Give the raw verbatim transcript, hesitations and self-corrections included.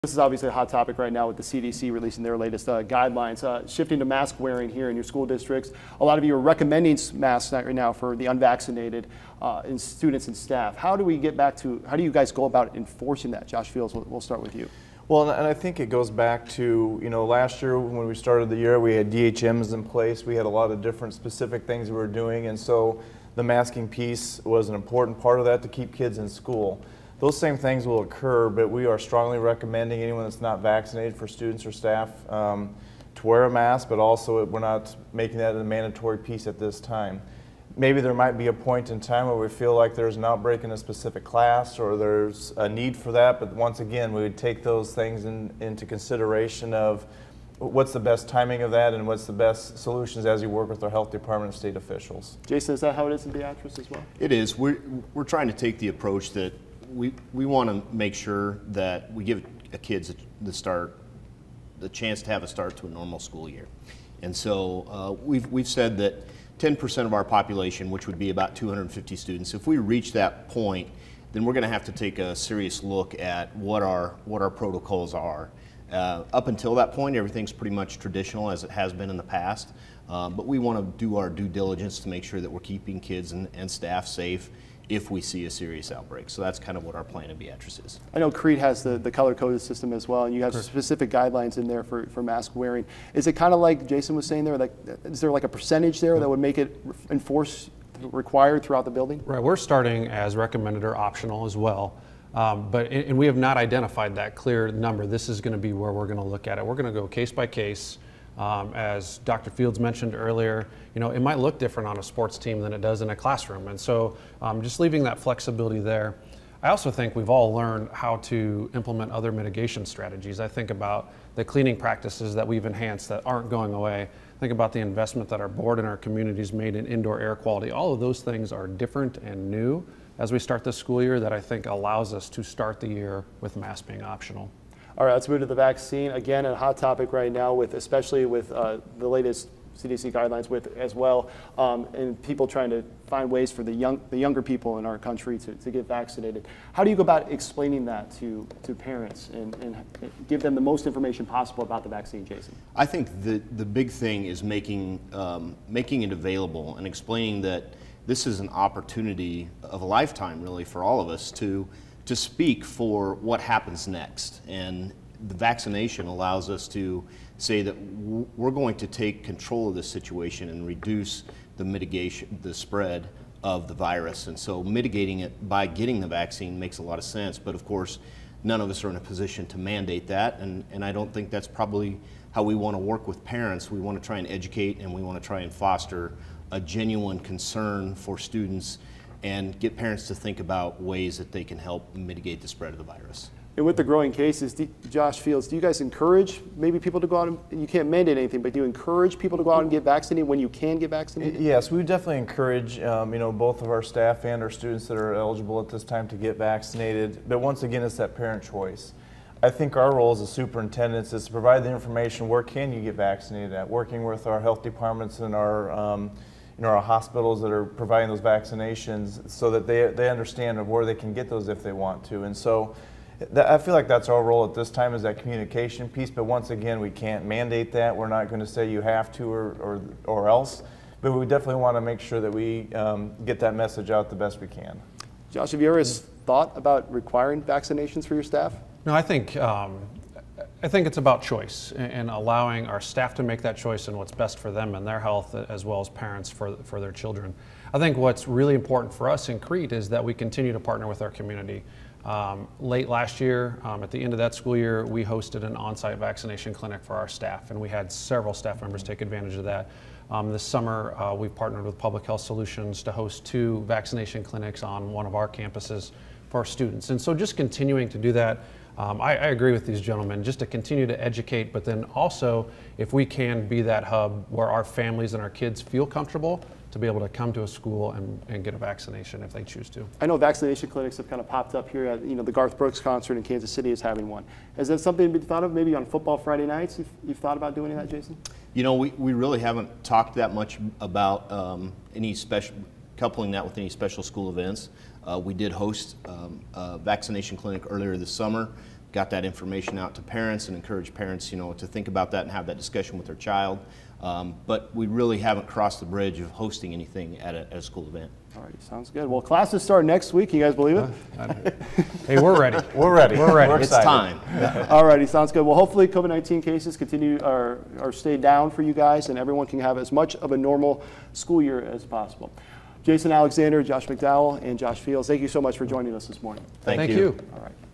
This is obviously a hot topic right now with the C D C releasing their latest uh, guidelines. Uh, shifting to mask wearing here in your school districts, a lot of you are recommending masks right now for the unvaccinated uh, and students and staff. How do we get back to, how do you guys go about enforcing that? Josh Fields, we'll, we'll start with you. Well, and I think it goes back to, you know, last year when we started the year, we had D H Ms in place. We had a lot of different specific things we were doing, and so the masking piece was an important part of that to keep kids in school. Those same things will occur, but we are strongly recommending anyone that's not vaccinated, for students or staff, um, to wear a mask, but also we're not making that a mandatory piece at this time. Maybe there might be a point in time where we feel like there's an outbreak in a specific class or there's a need for that, but once again, we would take those things in, into consideration of what's the best timing of that and what's the best solutions as you work with our health department and state officials. Jason, is that how it is in Beatrice as well? It is. We're, we're trying to take the approach that we, we want to make sure that we give a kids the start, the chance to have a start to a normal school year. And so uh, we've, we've said that ten percent of our population, which would be about two hundred fifty students, if we reach that point, then we're going to have to take a serious look at what our, what our protocols are. Uh, up until that point, everything's pretty much traditional as it has been in the past, uh, but we want to do our due diligence to make sure that we're keeping kids and, and staff safe if we see a serious outbreak. So that's kind of what our plan in Beatrice is. I know Crete has the, the color-coded system as well, and you have Correct. specific guidelines in there for, for mask wearing. Is it kind of like Jason was saying there, like, is there like a percentage there that would make it enforced, required throughout the building? Right, we're starting as recommended or optional as well. Um, but, and we have not identified that clear number. This is going to be where we're going to look at it. We're going to go case by case. Um, as Doctor Fields mentioned earlier, you know, it might look different on a sports team than it does in a classroom. And so um, just leaving that flexibility there. I also think we've all learned how to implement other mitigation strategies. I think about the cleaning practices that we've enhanced that aren't going away. Think about the investment that our board and our communities made in indoor air quality. All of those things are different and new as we start this school year that I think allows us to start the year with masks being optional. All right, let's move to the vaccine. Again, a hot topic right now, with especially with uh, the latest C D C guidelines with as well, um, and people trying to find ways for the young, the younger people in our country to, to get vaccinated. How do you go about explaining that to, to parents and, and give them the most information possible about the vaccine, Jason? I think the, the big thing is making, um, making it available and explaining that this is an opportunity of a lifetime, really, for all of us to to speak for what happens next. And the vaccination allows us to say that we're going to take control of this situation and reduce the mitigation, the spread of the virus. And so mitigating it by getting the vaccine makes a lot of sense. But of course, none of us are in a position to mandate that. And, and I don't think that's probably how we want to work with parents. We want to try and educate, and we want to try and foster a genuine concern for students and get parents to think about ways that they can help mitigate the spread of the virus. And with the growing cases, do, Josh Fields, do you guys encourage maybe people to go out and, you can't mandate anything, but do you encourage people to go out and get vaccinated when you can get vaccinated? Yes, we definitely encourage um, you know, both of our staff and our students that are eligible at this time to get vaccinated, but once again, it's that parent choice. I think our role as a superintendent is to provide the information, where can you get vaccinated at, working with our health departments and our um, you know, our hospitals that are providing those vaccinations so that they, they understand where they can get those if they want to. And so that, I feel like that's our role at this time, is that communication piece, but once again, we can't mandate that. We're not going to say you have to or, or, or else, but we definitely want to make sure that we um, get that message out the best we can. Josh, have you ever thought about requiring vaccinations for your staff? No, I think um, I think it's about choice and allowing our staff to make that choice and what's best for them and their health, as well as parents for, for their children. I think what's really important for us in Crete is that we continue to partner with our community. Um, late last year, um, at the end of that school year, we hosted an on-site vaccination clinic for our staff, and we had several staff members take advantage of that. Um, this summer, uh, we've partnered with Public Health Solutions to host two vaccination clinics on one of our campuses for our students. And so just continuing to do that. Um, I, I agree with these gentlemen, just to continue to educate, but then also, if we can be that hub where our families and our kids feel comfortable to be able to come to a school and, and get a vaccination if they choose to. I know vaccination clinics have kind of popped up here. At, you know, the Garth Brooks concert in Kansas City is having one. Is that something you've thought of, maybe on football Friday nights? You've, you've thought about doing that, Jason? You know, we, we really haven't talked that much about um, any special, coupling that with any special school events. Uh, we did host um, a vaccination clinic earlier this summer. got that information out to parents and encourage parents, you know, to think about that and have that discussion with their child. Um, but we really haven't crossed the bridge of hosting anything at a, at a school event. All right, sounds good. Well, classes start next week. Can you guys believe it? Hey, we're ready. We're ready. We're ready. We're It's excited. time. All righty, sounds good. Well, hopefully COVID nineteen cases continue or, or stay down for you guys, and everyone can have as much of a normal school year as possible. Jason Alexander, Josh McDowell, and Josh Fields, thank you so much for joining us this morning. Thank, Thank you. you. All right.